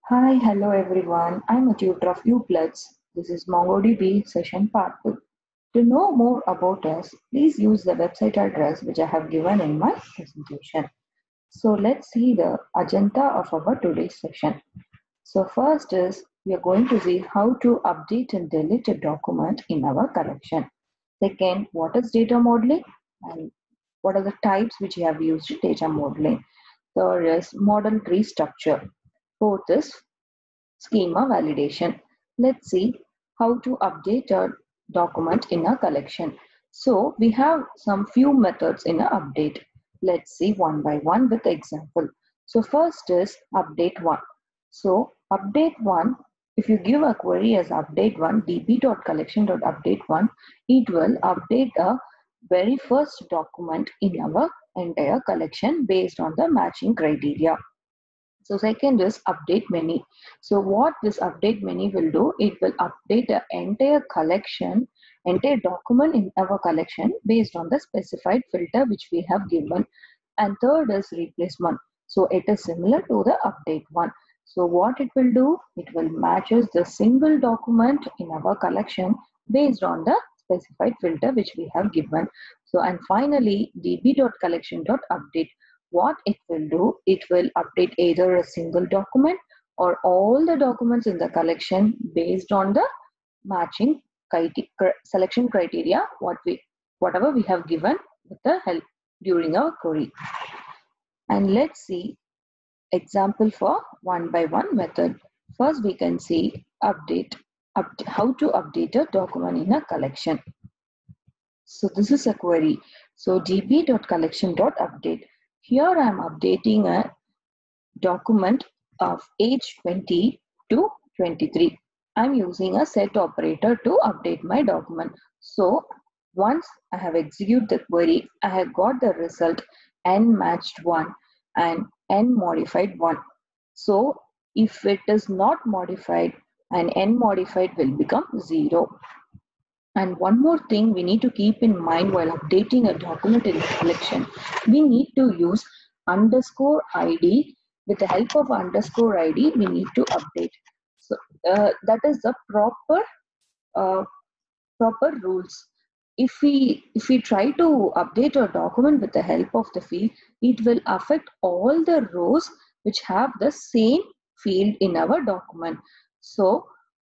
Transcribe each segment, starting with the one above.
Hi, hello everyone. I'm a tutor of UPlets. This is MongoDB session part 2. To know more about us, please use the website address which I have given in my presentation. So let's see the agenda of our today's session. So first is we are going to see how to update and delete a document in our collection. Second, what is data modeling and what are the types which you have used in data modeling. Third is model tree structure. Fourth is schema validation. Let's see how to update a document in a collection. So we have some few methods in a update. Let's see one by one with example. So first is update one. So update one, if you give a query as update one, db.collection.update one, it will update a very first document in our entire collection based on the matching criteria. So second is update many. So what this update many will do, it will update the entire collection, entire document in our collection based on the specified filter which we have given. And third is replacement. So it is similar to the update one. So what it will do, it will matches the single document in our collection based on the specified filter which we have given. So and finally db.collection.update, what it will do, it will update either a single document or all the documents in the collection based on the matching selection criteria whatever we have given with the help during our query. And let's see example for one by one method. First we can see how to update a document in a collection. So this is a query. So db.collection.update. Here I am updating a document of age 20 to 23. I'm using a set operator to update my document. So once I have executed the query, I have got the result n matched 1 and n modified 1. So if it is not modified, and n modified will become 0. And one more thing we need to keep in mind while updating a document in the collection, we need to use underscore ID. With the help of underscore ID, we need to update. So that is the uh, proper rules. If we try to update a document with the help of the field, it will affect all the rows which have the same field in our document. So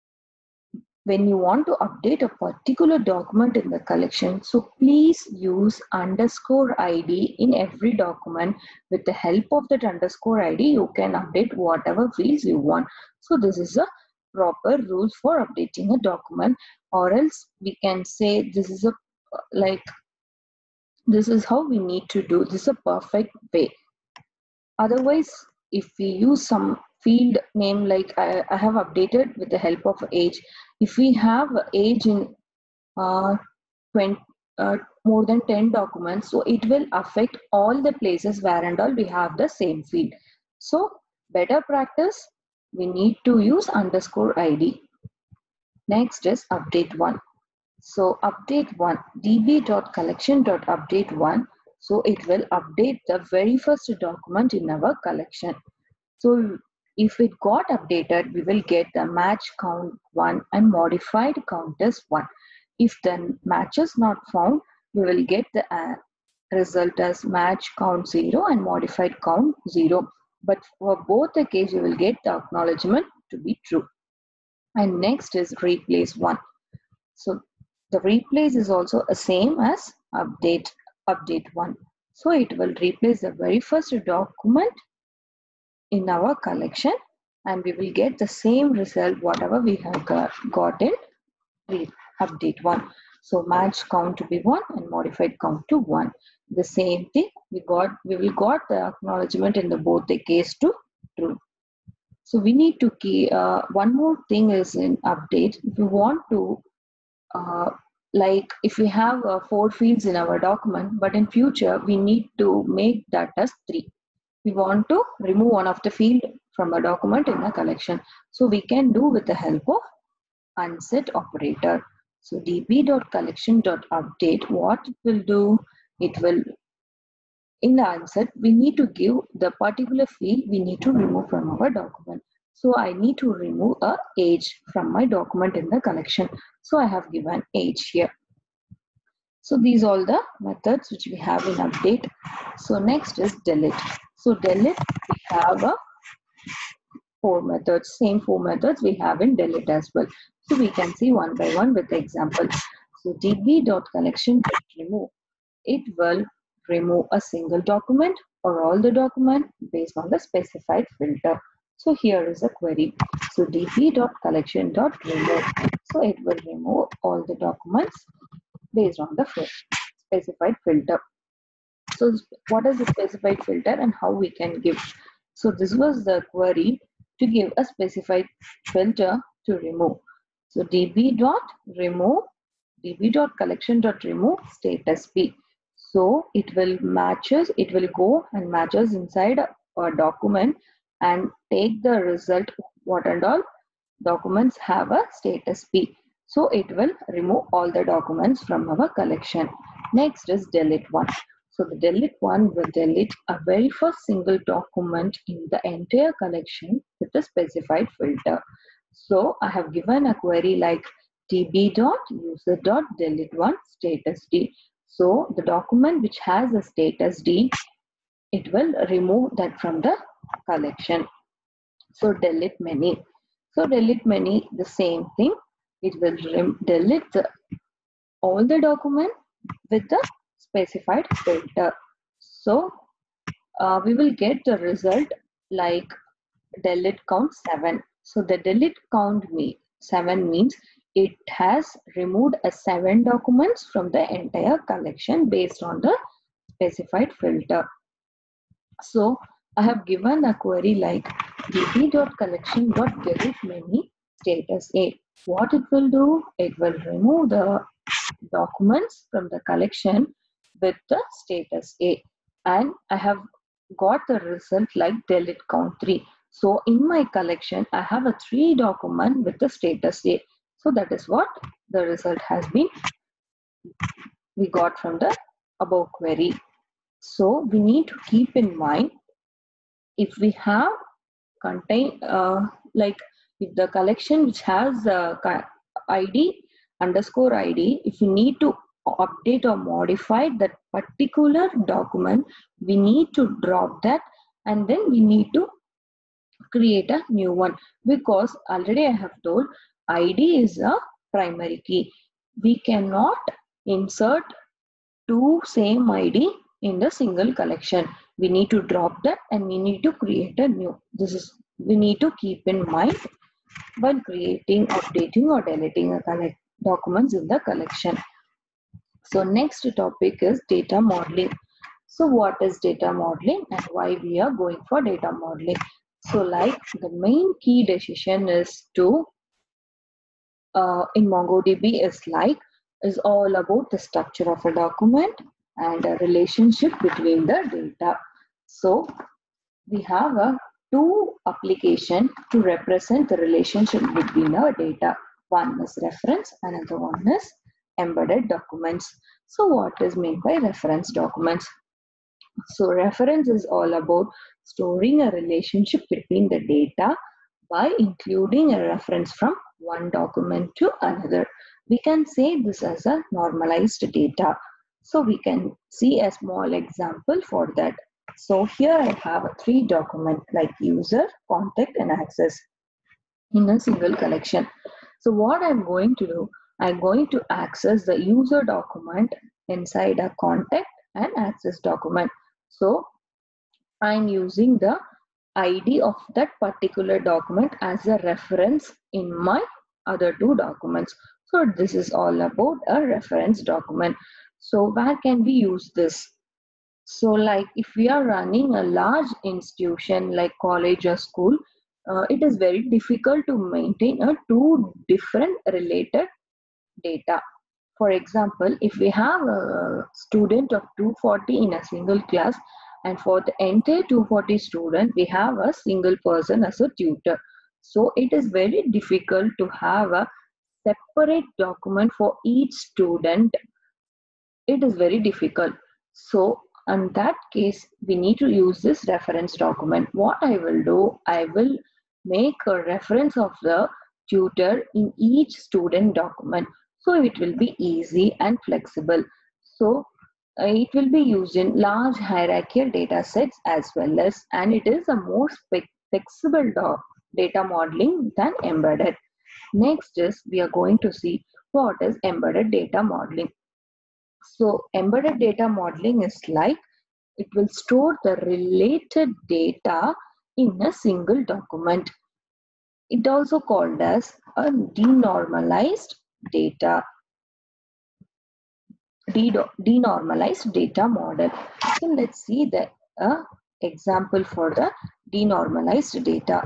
when you want to update a particular document in the collection, so please use underscore ID in every document. With the help of that underscore ID, you can update whatever fields you want. So this is a proper rule for updating a document, or else we can say this is a like this is how we need to do this a perfect way. Otherwise, if we use some field name like I have updated with the help of age, if we have age in uh, 20, more than 10 documents, so it will affect all the places where and all we have the same field. So better practice, we need to use underscore ID. Next is update one. So update one, db.collection.update1. So it will update the very first document in our collection. So if it got updated, we will get the match count 1 and modified count as 1. If the match is not found, we will get the result as match count 0 and modified count 0. But for both the case, you will get the acknowledgement to be true. And next is replace 1. So the replace is also the same as update 1. So it will replace the very first document in our collection, and we will get the same result whatever we have got in update 1. So match count to be 1 and modified count to 1. The same thing we will got the acknowledgement in the both the case to true. So we need to key one more thing is in update. If you want to uh, like if we have 4 fields in our document, but in future we need to make that as 3. We want to remove one of the field from a document in a collection. So we can do with the help of unset operator. So db.collection.update, what it will do, it will, in the unset, we need to give the particular field we need to remove from our document. So I need to remove a age from my document in the collection. So I have given age here. So these are all the methods which we have in update. So next is delete. So delete, we have a same four methods we have in delete as well. So we can see one by one with the example. So db.collection.remove, it will remove a single document or all the document based on the specified filter. So here is a query. So db.collection.remove, so it will remove all the documents based on the specified filter. So what is the specified filter and how we can give? So this was the query to give a specified filter to remove. So db.remove, db.collection.remove status b. So it will go and matches inside a document and take the result what and all documents have a status b. So it will remove all the documents from our collection. Next is delete one. So the delete one will delete a very first single document in the entire collection with a specified filter. So I have given a query like db.user.delete one status d. So the document which has a status d, it will remove that from the collection. So delete many. So delete many, the same thing. It will delete all the document with the specified filter. So we will get the result like delete count 7. So the delete count 7 means it has removed 7 documents from the entire collection based on the specified filter. So I have given a query like db.collection.delete many status A. What it will do? It will remove the documents from the collection with the status A. And I have got the result like delete count 3. So in my collection, I have a 3 document with the status A. So that is what the result has been we got from the above query. So we need to keep in mind, if we have like if the collection which has id underscore id, if you need to update or modify that particular document, we need to drop that and then we need to create a new one, because already I have told id is a primary key. We cannot insert two same id in the single collection. We need to drop that and we need to create a new. This is we need to keep in mind when creating, updating or deleting a documents in the collection. So next topic is data modeling. So what is data modeling and why we are going for data modeling? So like the main key decision is to in MongoDB is all about the structure of a document and a relationship between the data. So we have a two application to represent the relationship between our data. One is reference, another one is embedded documents. So what is meant by reference documents? So reference is all about storing a relationship between the data by including a reference from one document to another. We can say this as a normalized data. So we can see a small example for that. So here I have three documents like user, contact and access in a single collection. So what I'm going to do, I'm going to access the user document inside a contact and access document. So I'm using the ID of that particular document as a reference in my other two documents. So this is all about a reference document. So where can we use this? So like if we are running a large institution like college or school, it is very difficult to maintain a two different related data. For example, if we have a student of 240 in a single class, and for the entire 240 student, we have a single person as a tutor. So it is very difficult to have a separate document for each student. It is very difficult. So in that case, we need to use this reference document. What I will do, I will make a reference of the tutor in each student document. So it will be easy and flexible. So it will be used in large hierarchical data sets as well as, and it is a more flexible data modeling than embedded. Next is we are going to see what is embedded data modeling. So embedded data modeling is like it will store the related data in a single document. It also called as a denormalized data, denormalized data model. So let's see the example for the denormalized data.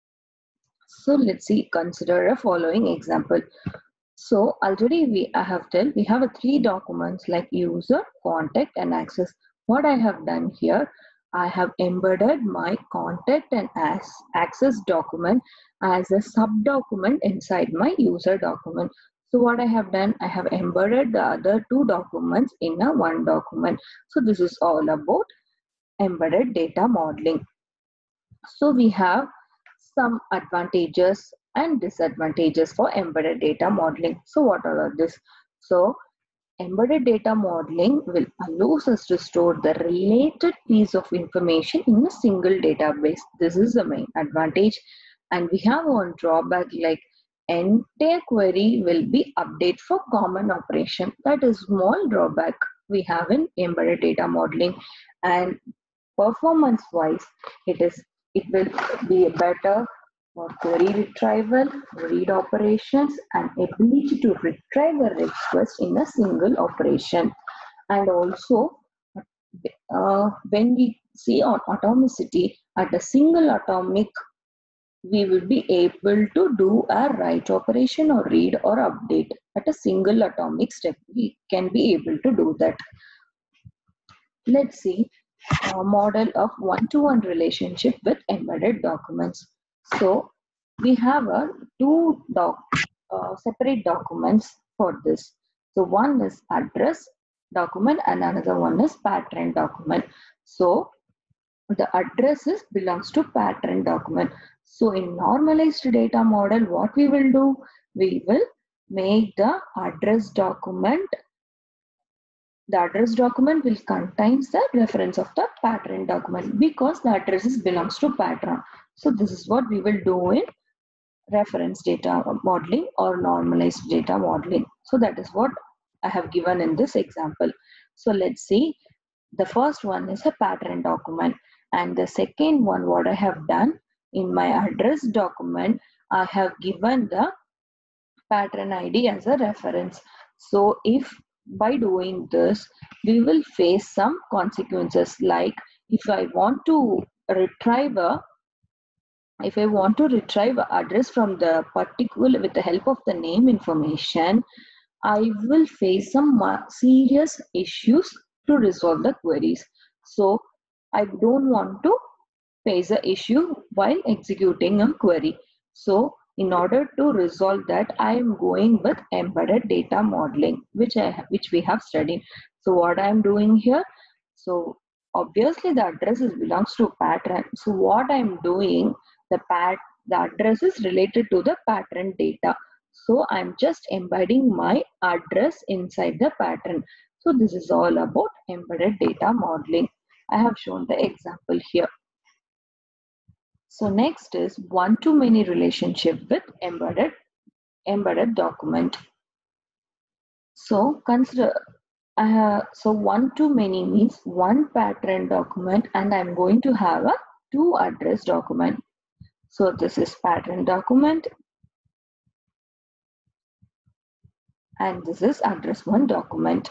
So let's see, consider a following example. So already I have told we have a three documents like user, contact and access. What I have done here, I have embedded my contact and access document as a sub-document inside my user document. So what I have done, I have embedded the other two documents in a one document. So this is all about embedded data modeling. So we have some advantages and disadvantages for embedded data modeling. So what are this? So embedded data modeling will allows us to store the related piece of information in a single database. This is the main advantage. And we have one drawback like entire query will be updated for common operation. That is small drawback we have in embedded data modeling. And performance wise, it will be better for query retrieval, read operations, and ability to retrieve a request in a single operation. And also, when we see on atomicity at a single atomic, we will be able to do a write operation or read or update at a single atomic step. We can be able to do that. Let's see a model of one-to-one relationship with embedded documents. So we have a two separate documents for this. So one is address document and another one is pattern document. So the addresses belongs to pattern document. So in normalized data model, what we will do, we will make the address document. The address document will contain the reference of the pattern document because the addresses belongs to pattern. So this is what we will do in reference data modeling or normalized data modeling. So that is what I have given in this example. So let's see. The first one is a pattern document, and the second one, what I have done in my address document, I have given the pattern ID as a reference. So if by doing this, we will face some consequences like if I want to retrieve a address from the particular with the help of the name information, I will face some serious issues to resolve the queries. So I don't want to face the issue while executing a query. So in order to resolve that, I am going with embedded data modeling, which we have studied. So what I am doing here, so obviously the addresses belongs to pattern. So what I am doing, the address is related to the pattern data. So I'm just embedding my address inside the pattern. So this is all about embedded data modeling. I have shown the example here. So next is one-to-many relationship with embedded document. So consider so one-to-many means one pattern document, and I'm going to have a two address document. So this is pattern document, and this is address one document.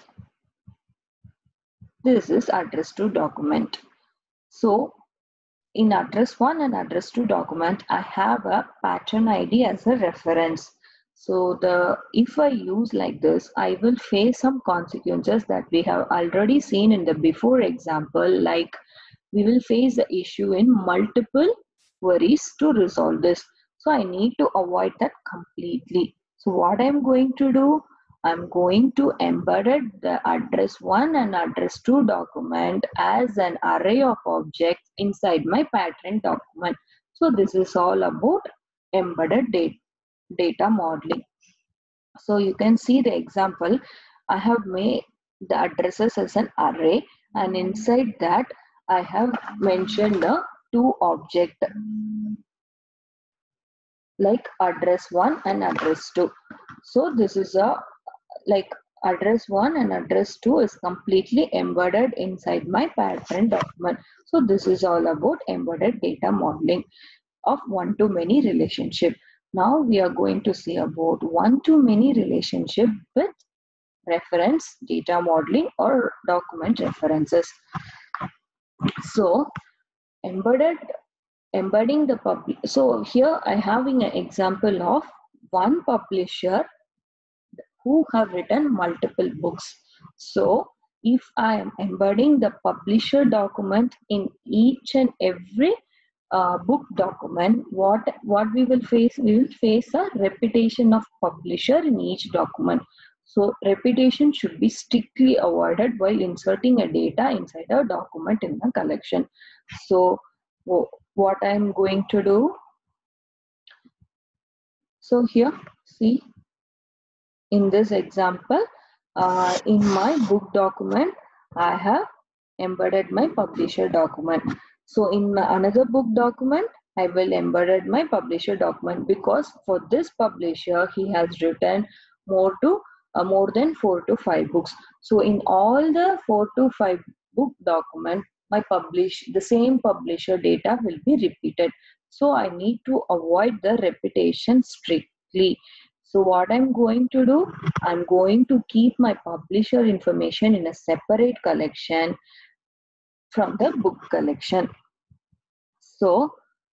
This is address two document. So in address 1 and address 2 document, I have a pattern ID as a reference. So if I use like this, I will face some consequences that we have already seen in the before example, like we will face the issue in multiple queries to resolve this. So I need to avoid that completely. So what I'm going to do, I'm going to embed the address 1 and address 2 document as an array of objects inside my pattern document. So this is all about embedded data modeling. So you can see the example. I have made the addresses as an array, and inside that I have mentioned the two objects like address 1 and address 2. So this is a like address 1 and address 2 is completely embedded inside my parent document. So this is all about embedded data modeling of one-to-many relationship. Now we are going to see about one-to-many relationship with reference data modeling or document references. So embedding the public. So here I having an example of one publisher who have written multiple books. So if I am embedding the publisher document in each and every book document, what we will face? We will face a repetition of publisher in each document. So repetition should be strictly avoided while inserting a data inside a document in the collection. So what I'm going to do? So here, see, in this example, in my book document, I have embedded my publisher document. So in my another book document, I will embedded my publisher document because for this publisher, he has written more than 4 to 5 books. So in all the 4 to 5 book document, the same publisher data will be repeated. So I need to avoid the repetition strictly. So what I'm going to do, I'm going to keep my publisher information in a separate collection from the book collection. So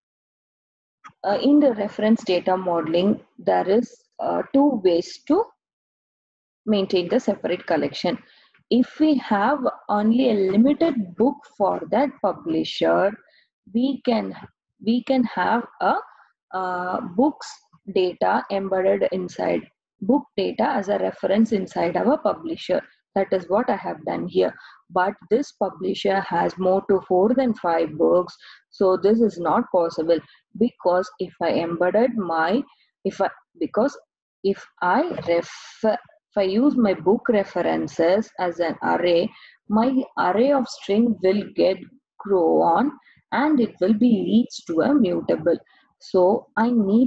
in the reference data modeling, there is two ways to maintain the separate collection. If we have only a limited book for that publisher, we can have a books data embedded inside book data as a reference inside our publisher. That is what I have done here. But this publisher has more to 4 than 5 books, so this is not possible because if I embedded my if I because if I refer if I use my book references as an array, my array of string will get grow on and it will be leads to a mutable. So I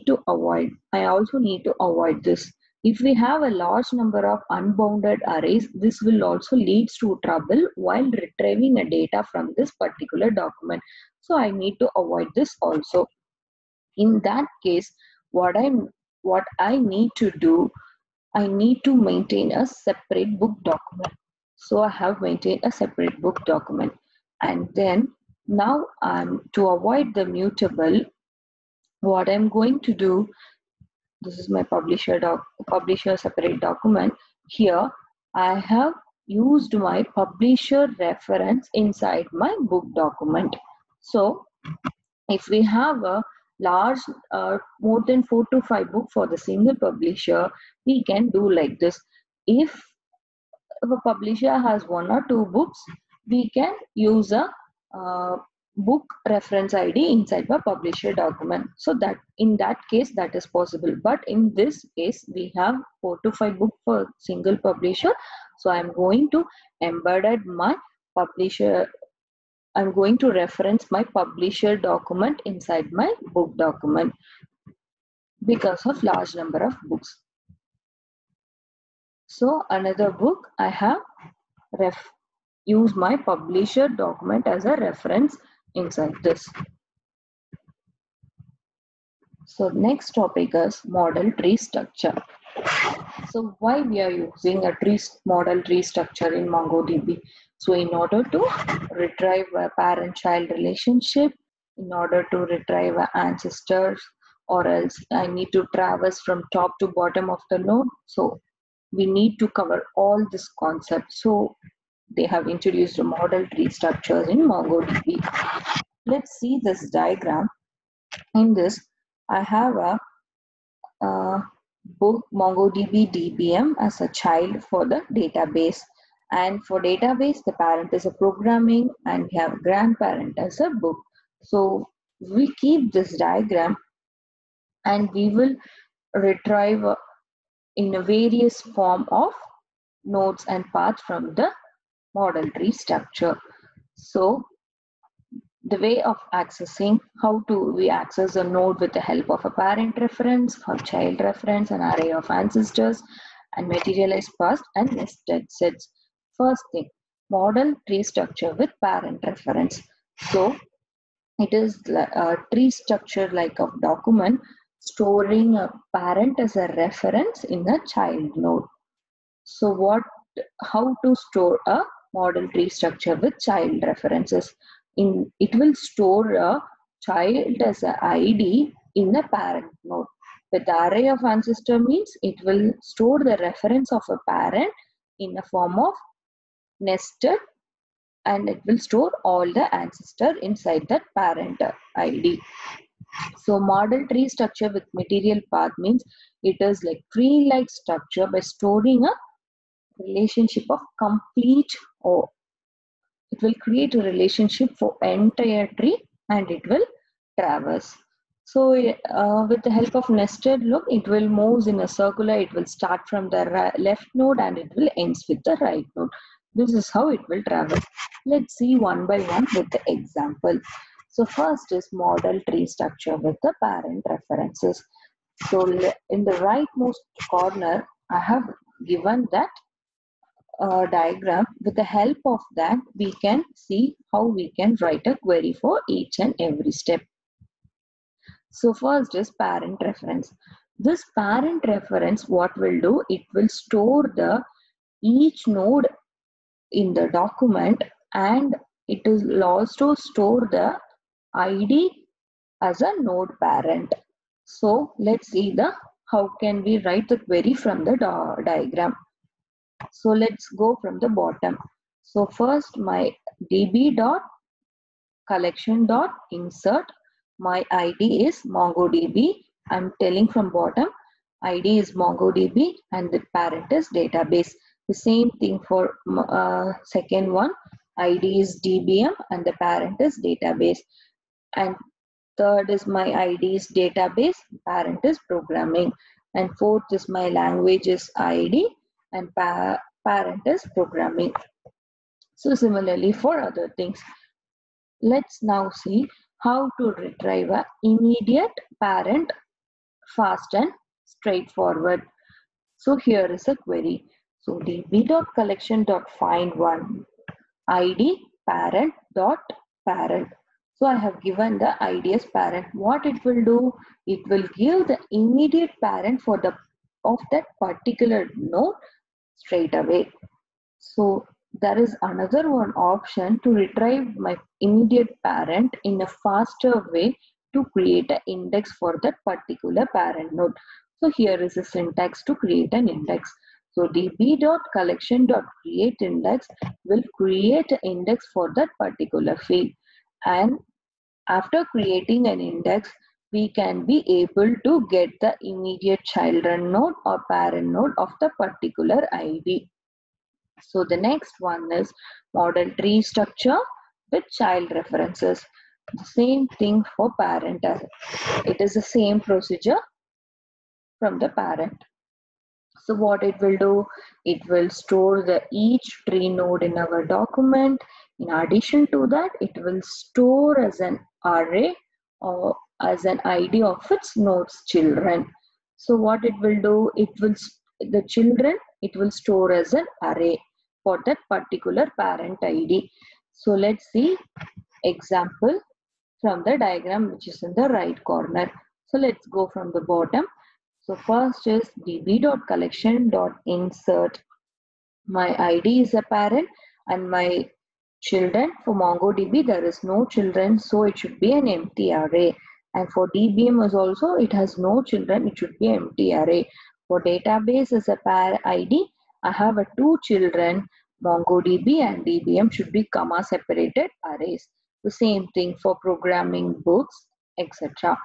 also need to avoid this. If we have a large number of unbounded arrays, this will also leads to trouble while retrieving a data from this particular document. So I need to avoid this also. In that case, what I need to do, I need to maintain a separate book document. So I have maintained a separate book document. And then now to avoid the mutable, what I'm going to do, this is my publisher separate document. Here I have used my publisher reference inside my book document. So if we have a large more than 4 to 5 book for the single publisher, we can do like this. If a publisher has 1 or 2 books, we can use a book reference id inside the publisher document. So that in that case that is possible, but in this case we have 4 to 5 book for single publisher. So I'm going to embedded my publisher I'm going to reference my publisher document inside my book document because of large number of books. So another book, I have use my publisher document as a reference inside this. So next topic is model tree structure. So why we are using a model tree structure in MongoDB? So in order to retrieve a parent-child relationship, in order to retrieve ancestors, or else I need to traverse from top to bottom of the node. So we need to cover all this concept. So they have introduced a model tree structures in MongoDB. Let's see this diagram. In this, I have a book MongoDB DBM as a child for the database. And for database, the parent is a programming and we have grandparent as a book. So we keep this diagram and we will retrieve in a various form of nodes and paths from the model tree structure. So the way of accessing, how do we access a node with the help of a parent reference, a child reference, an array of ancestors, and materialized past and nested sets. First thing, model tree structure with parent reference. So it is a tree structure like a document storing a parent as a reference in a child node. So how to store a model tree structure with child references? It will store a child as an ID in a parent node. With the array of ancestor means it will store the reference of a parent in a form of nested, and it will store all the ancestor inside that parent ID. So model tree structure with material path means it is like tree-like structure by storing a relationship of complete, or it will create a relationship for entire tree and it will traverse. So with the help of nested loop, it will move in a circular. It will start from the left node and it will ends with the right node. This is how it will traverse. Let's see one by one with the example. So first is model tree structure with the parent references. So in the rightmost corner, I have given that diagram. With the help of that, we can see how we can write a query for each and every step. So first is parent reference. This parent reference, what will do, it will store the each node in the document, and it will also store the ID as a node parent. So let's see the how can we write the query from the diagram. So let's go from the bottom. So first my db dot collection dot insert, my ID is MongoDB. I'm telling from bottom, ID is MongoDB and the parent is database. The same thing for second one, ID is DBM and the parent is database. And third is my ID is database, parent is programming. And fourth is my language is ID and parent is programming. So similarly for other things. Let's now see how to retrieve an immediate parent fast and straightforward. So here is a query. So db.collection.find one id parent dot parent. So I have given the ID as parent. What it will do? It will give the immediate parent for the of that particular node straight away. So there is another one option to retrieve my immediate parent in a faster way to create an index for that particular parent node. So here is a syntax to create an index. So db.collection.createIndex will create an index for that particular field. And after creating an index, we can be able to get the immediate children node or parent node of the particular ID. So the next one is model tree structure with child references. The same thing for parent. It is the same procedure from the parent. So what it will do, it will store the each tree node in our document. In addition to that, it will store as an array or as an ID of its nodes children. So what it will do, it will the children, it will store as an array for that particular parent ID. So let's see example from the diagram which is in the right corner. So let's go from the bottom. So first is db.collection.insert. My ID is a parent and my children. For MongoDB there is no children, so it should be an empty array. And for DBM is also, it has no children, it should be an empty array. For database as a pair ID, I have a two children, MongoDB and DBM should be comma separated arrays. The same thing for programming books, etc.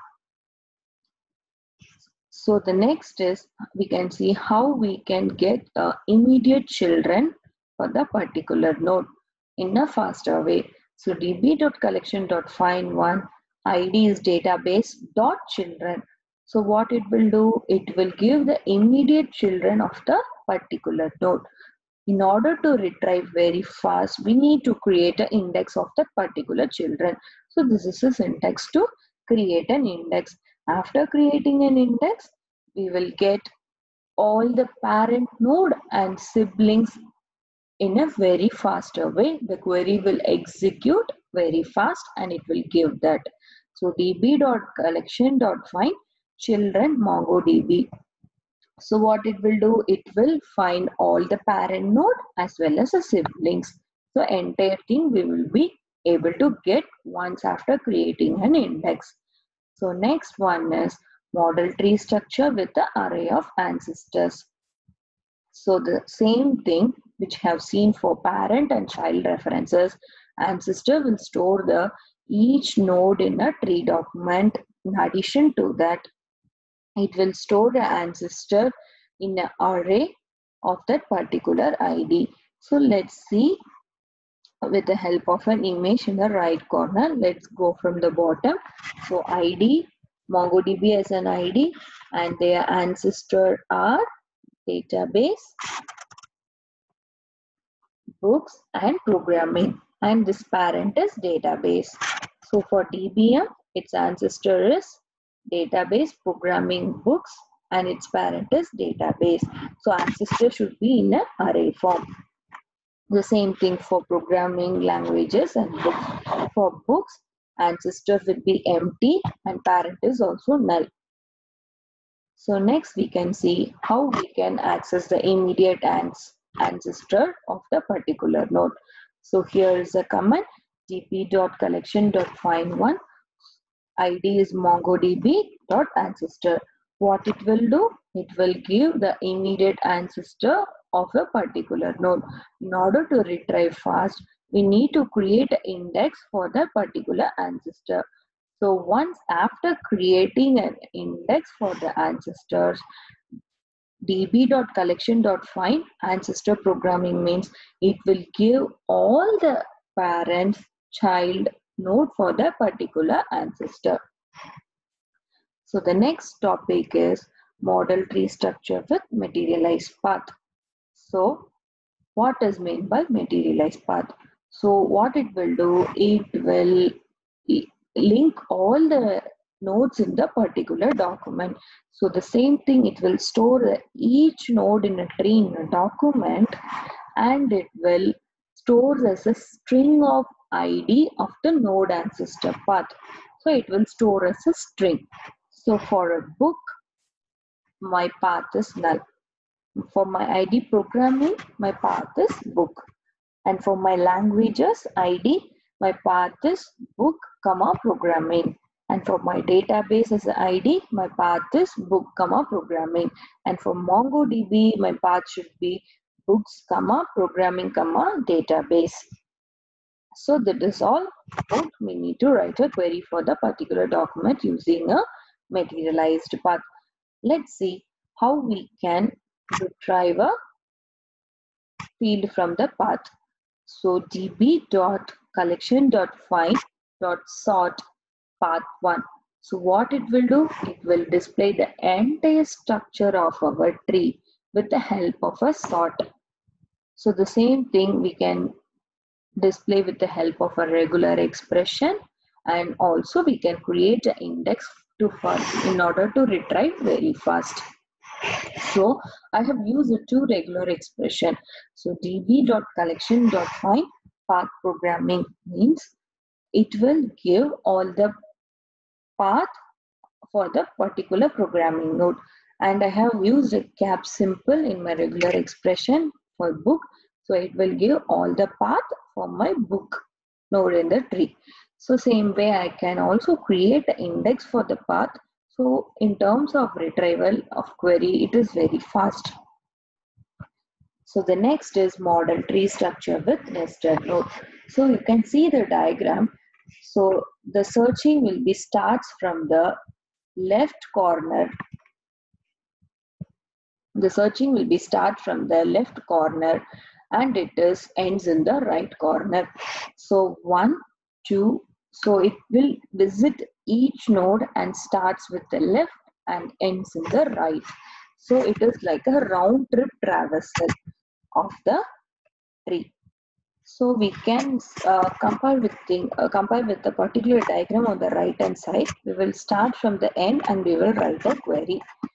So the next is, we can see how we can get immediate children for the particular node in a faster way. So db.collection.find one ID is database dot children. So what it will do, it will give the immediate children of the particular node. In order to retrieve very fast, we need to create an index of that particular children. So this is a syntax to create an index. After creating an index, we will get all the parent node and siblings in a very faster way. The query will execute very fast and it will give that. So db.collection.find children MongoDB. So what it will do, it will find all the parent node as well as the siblings. So entire thing we will be able to get once after creating an index. So next one is model tree structure with the array of ancestors. So the same thing which have seen for parent and child references, ancestor will store the each node in a tree document. In addition to that, it will store the ancestor in an array of that particular ID. So let's see with the help of an image in the right corner. Let's go from the bottom. So ID, MongoDB as an ID, and their ancestor are database, books, and programming. And this parent is database. So for DBM, its ancestor is database, programming, books, and its parent is database. So ancestor should be in an array form. The same thing for programming languages and books. For books, ancestor will be empty and parent is also null. So next we can see how we can access the immediate ancestor of the particular node. So here is a command db.collection.find1. ID is mongodb.ancestor. What it will do? It will give the immediate ancestor of a particular node. In order to retrieve fast, we need to create an index for the particular ancestor. So once after creating an index for the ancestors, db.collection.find ancestor programming means it will give all the parents child node for the particular ancestor. So the next topic is model tree structure with materialized path. So what is meant by materialized path? So what it will do, it will link all the nodes in the particular document. So the same thing, it will store each node in a tree in a document, and it will store as a string of ID of the node ancestor path. So it will store as a string. So for a book, my path is null. For my ID programming, my path is book. And for my languages ID, my path is book, comma, programming. And for my database as ID, my path is book, comma, programming. And for MongoDB, my path should be books, comma, programming, comma, database. So that is all about we need to write a query for the particular document using a materialized path. Let's see how we can retrieve a field from the path. So db.collection.find.sort path1. So what it will do, it will display the entire structure of our tree with the help of a sort. So the same thing we can display with the help of a regular expression, and also we can create an index in order to retrieve very fast. So I have used two regular expression. So db.collection.find path programming means it will give all the path for the particular programming node, and I have used a cap simple in my regular expression for book. So it will give all the path for my book node in the tree. So same way I can also create an index for the path. So in terms of retrieval of query, it is very fast. So the next is model tree structure with nested node. So you can see the diagram. So the searching will be starts from the left corner. The searching will be start from the left corner and it is ends in the right corner. So 1, 2, So it will visit each node and starts with the left and ends in the right. So it is like a round trip traversal of the tree. So we can compare with the particular diagram on the right hand side. We will start from the end and we will write a query,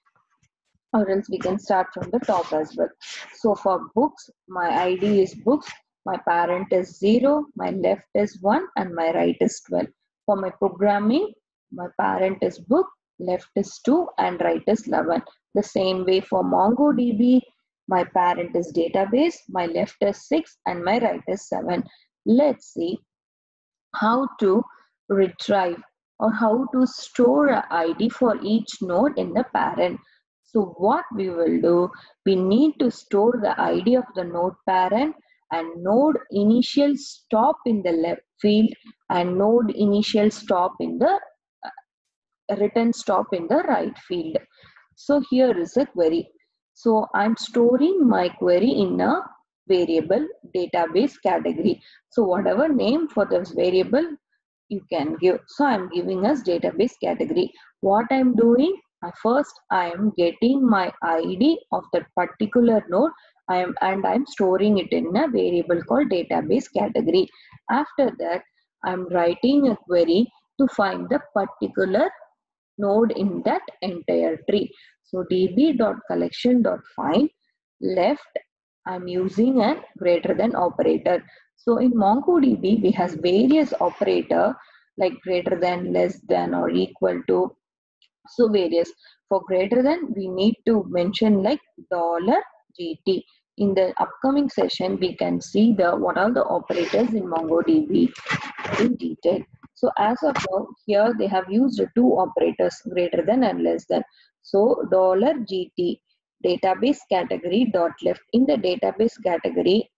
or else we can start from the top as well. So for books, my ID is books, my parent is 0, my left is 1 and my right is 12. For my programming, my parent is book, left is 2 and right is 11. The same way for MongoDB, my parent is database, my left is 6 and my right is 7. Let's see how to retrieve or how to store a ID for each node in the parent. So what we will do, we need to store the ID of the node parent and node initial stop in the left field and node initial stop in the return stop in the right field. So here is a query. So I'm storing my query in a variable database category. So whatever name for this variable you can give. So I'm giving us database category. What I'm doing, first I am getting my ID of that particular node. I'm storing it in a variable called database category. After that, I'm writing a query to find the particular node in that entire tree. So db.collection.find left, I'm using a greater than operator. So in MongoDB, we has various operator like greater than, less than, or equal to. So various. For greater than, we need to mention like $GT. In the upcoming session, we can see what are the operators in MongoDB in detail. So as of now, here they have used two operators, greater than and less than. So $GT database category dot left. In the database category,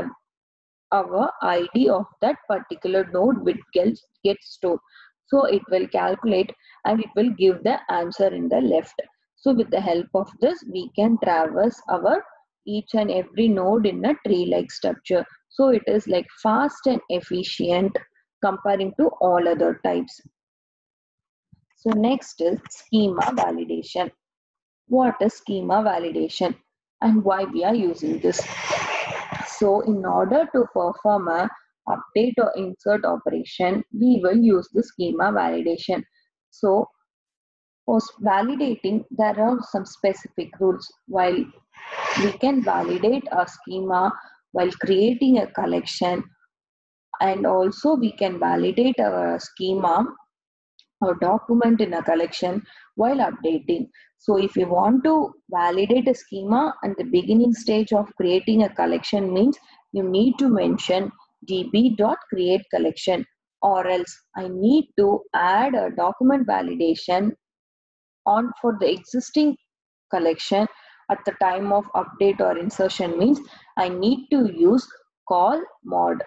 our ID of that particular node will get stored. So it will calculate and it will give the answer in the left. So with the help of this, we can traverse our each and every node in a tree-like structure. So it is like fast and efficient comparing to all other types. So next is schema validation. What is schema validation and why we are using this? So in order to perform a update or insert operation, we will use the schema validation. So for validating, there are some specific rules. While we can validate a schema while creating a collection, and also we can validate a schema or document in a collection while updating. So if you want to validate a schema at the beginning stage of creating a collection means you need to mention db.createCollection, or else I need to add a document validation on for the existing collection at the time of update or insertion means I need to use call mod.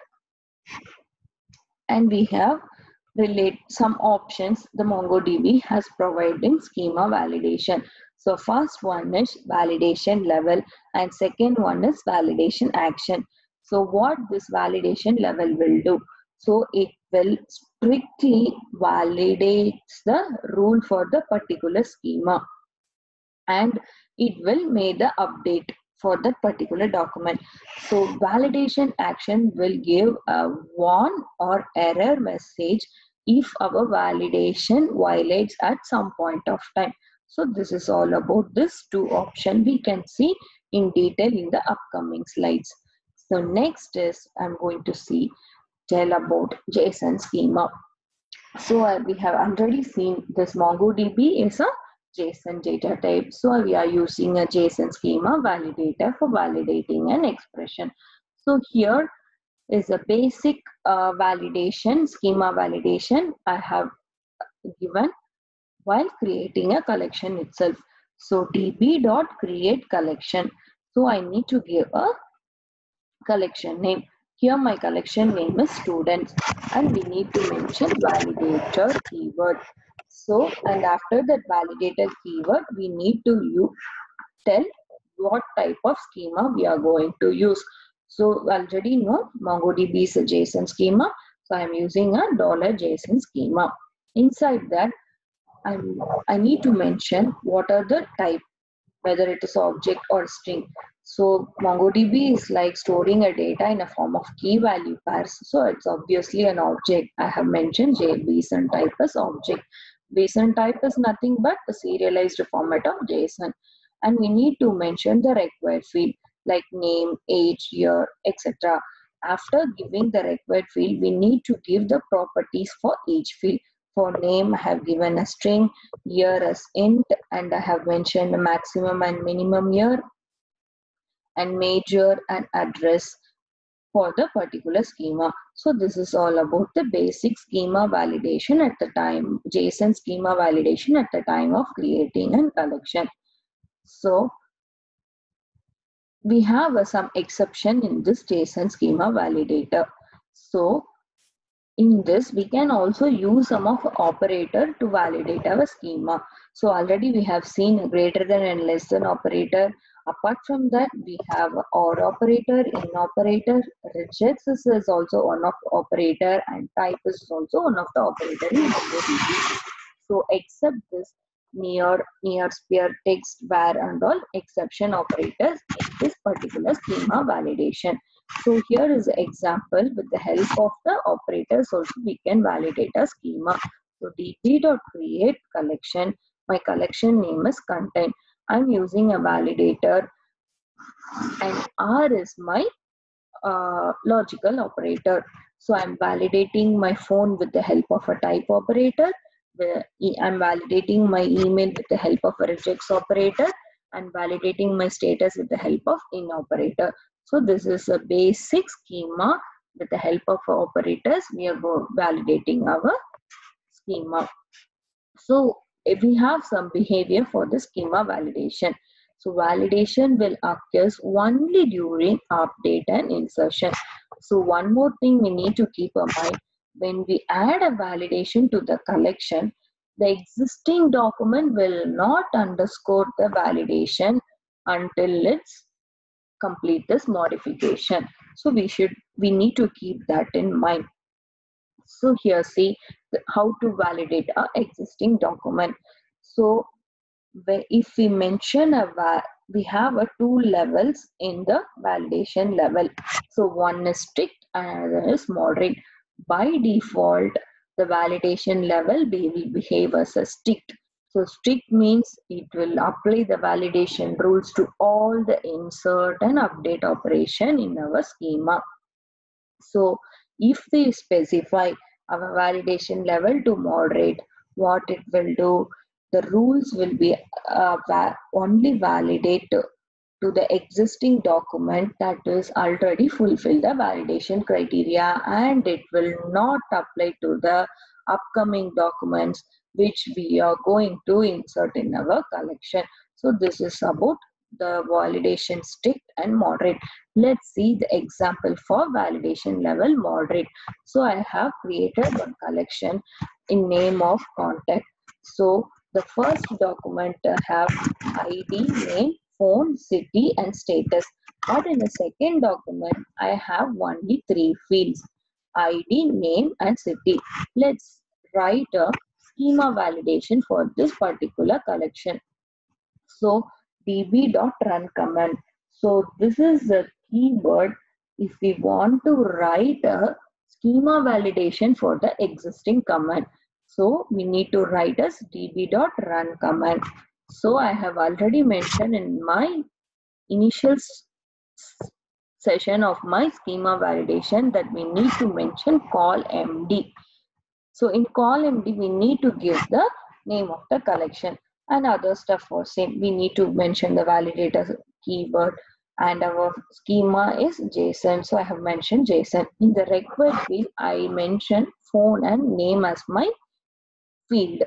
And we have relate some options the MongoDB has provided schema validation. So first one is validation level and second one is validation action. So what this validation level will do? So it will strictly validates the rule for the particular schema and it will make the update for that particular document. So validation action will give a warn or error message if our validation violates at some point of time. So this is all about this two option we can see in detail in the upcoming slides. So next is I'm going to tell about JSON schema. So we have already seen this MongoDB is a JSON data type. So we are using a JSON schema validator for validating an expression. So here is a basic validation, schema validation I have given while creating a collection itself. So db.createCollection. So I need to give a collection name. Here my collection name is students and we need to mention validator keyword. So and after that validator keyword we need to tell what type of schema we are going to use. So already know MongoDB is a JSON schema. So I'm using a $JSON schema. Inside that, I need to mention what are the type, whether it is object or string. So MongoDB is like storing a data in a form of key value pairs. So it's obviously an object. I have mentioned JSON type as object. JSON type is nothing but a serialized format of JSON. And we need to mention the required field like name, age, year, etc. After giving the required field, we need to give the properties for each field. For name, I have given a string, year as int, and I have mentioned the maximum and minimum year, and major and address for the particular schema. So this is all about the basic schema validation at the time, JSON schema validation at the time of creating a collection. So we have some exception in this JSON schema validator. So in this, we can also use some of operator to validate our schema. So already we have seen greater than and less than operator. Apart from that, we have or operator, in operator, regex is also one of operator, and type is also one of the operator in MongoDB. So except this near sphere, text, var, and all exception operators in this particular schema validation. So here is an example. With the help of the operators also we can validate a schema. So db.create collection. My collection name is content. I'm using a validator, and R is my logical operator. So I'm validating my phone with the help of a type operator. I'm validating my email with the help of a regex operator, and validating my status with the help of in operator. So this is a basic schema. With the help of operators, we are validating our schema. So if we have some behavior for the schema validation. So validation will occur only during update and insertion. So one more thing we need to keep in mind, when we add a validation to the collection, the existing document will not underscore the validation until it's complete this modification. So we need to keep that in mind. So here see how to validate our existing document. So if we mention we have a two levels in the validation level. So one is strict and another is moderate. By default, the validation level will behave as a strict. So strict means it will apply the validation rules to all the insert and update operation in our schema. So if we specify our validation level to moderate, what it will do, the rules will be only validate to the existing document that is already fulfill the validation criteria, and it will not apply to the upcoming documents which we are going to insert in our collection. So this is about the validation strict and moderate. Let's see the example for validation level moderate. So I have created one collection in name of contact. So the first document have ID, name, phone, city, and status. But in the second document, I have only three fields: ID, name, and city. Let's write a schema validation for this particular collection. So db.run command. So this is the keyword if we want to write a schema validation for the existing command. So we need to write as db.run command. So I have already mentioned in my initial session of my schema validation that we need to mention call MD. So in call MD, we need to give the name of the collection, and other stuff for same. We need to mention the validator keyword, and our schema is JSON. So I have mentioned JSON. In the required field, I mentioned phone and name as my field.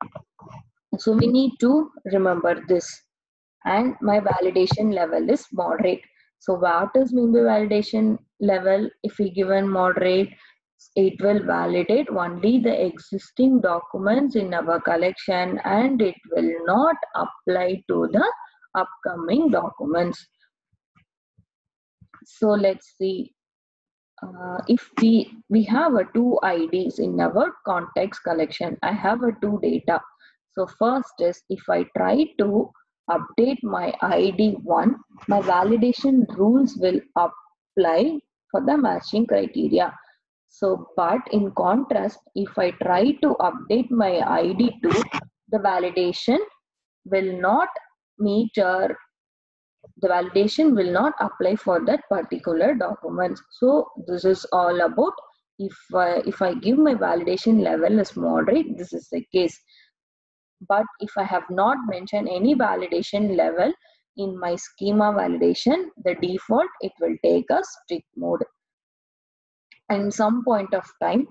So we need to remember this. And my validation level is moderate. So what does mean by validation level? If we given moderate, it will validate only the existing documents in our collection, and it will not apply to the upcoming documents. So let's see if we have a two IDs in our context collection, I have a two data. So first is if I try to update my ID 1, my validation rules will apply for the matching criteria. So, but in contrast, if I try to update my ID 2, the validation will not meet or the validation will not apply for that particular document. So this is all about if I give my validation level as moderate, this is the case. But if I have not mentioned any validation level in my schema validation, the default it will take a strict mode. And some point of time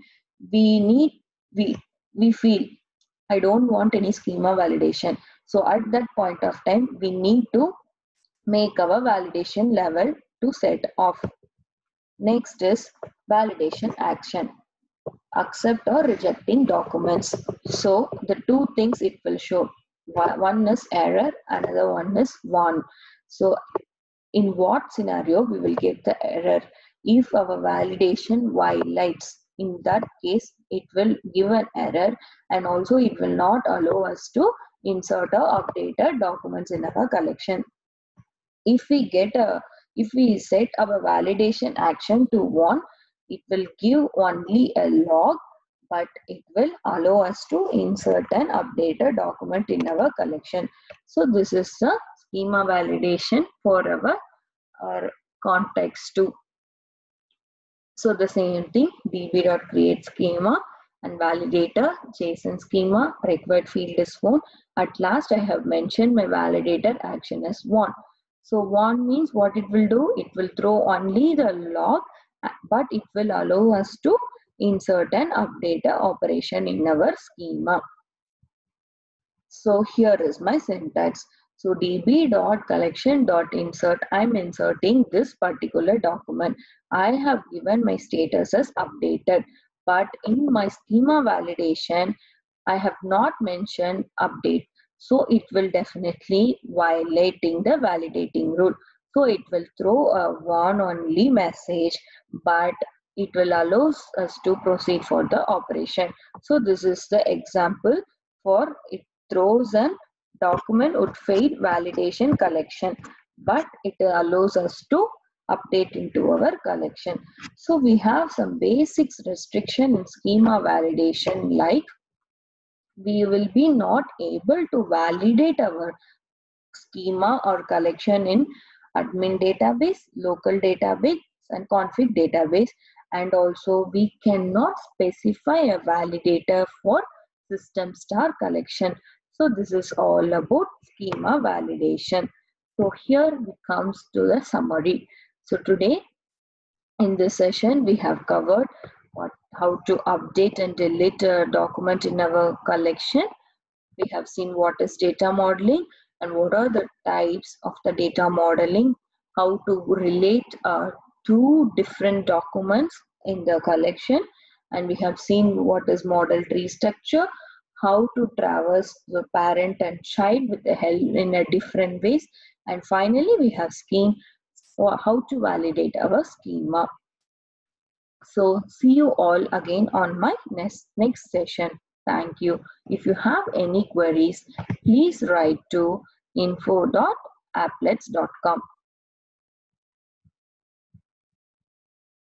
we feel I don't want any schema validation. So at that point of time, we need to make our validation level to set off. Next is validation action. Accept or rejecting documents. So the two things it will show. One is error, another one is warn. So in what scenario we will get the error? If our validation violates, in that case it will give an error, and also it will not allow us to insert or update documents in our collection. If we set our validation action to 1, it will give only a log, but it will allow us to insert and update a document in our collection. So this is the schema validation for our context too. So the same thing, db.create schema and validator, JSON schema, required field is 1. At last I have mentioned my validator action as 1. So 1 means what it will do, it will throw only the log, but it will allow us to insert and update a operation in our schema. So here is my syntax. So db.collection.insert, I'm inserting this particular document. I have given my status as updated, but in my schema validation, I have not mentioned update. So it will definitely violating the validating rule. So it will throw a warn only message, but it will allow us to proceed for the operation. So this is the example for it throws an document would fail validation collection, but it allows us to update into our collection. So we have some basics restriction in schema validation, like we will be not able to validate our schema or collection in admin database, local database, and config database. And also we cannot specify a validator for system star collection. So this is all about schema validation. So here it comes to the summary. So today in this session we have covered how to update and delete a document in our collection. We have seen what is data modeling and what are the types of the data modeling, how to relate two different documents in the collection, and we have seen what is model tree structure, how to traverse the parent and child with the help in a different ways, and finally we have seen how to validate our schema. So see you all again on my next session. Thank you. If you have any queries, please write to info.applets.com.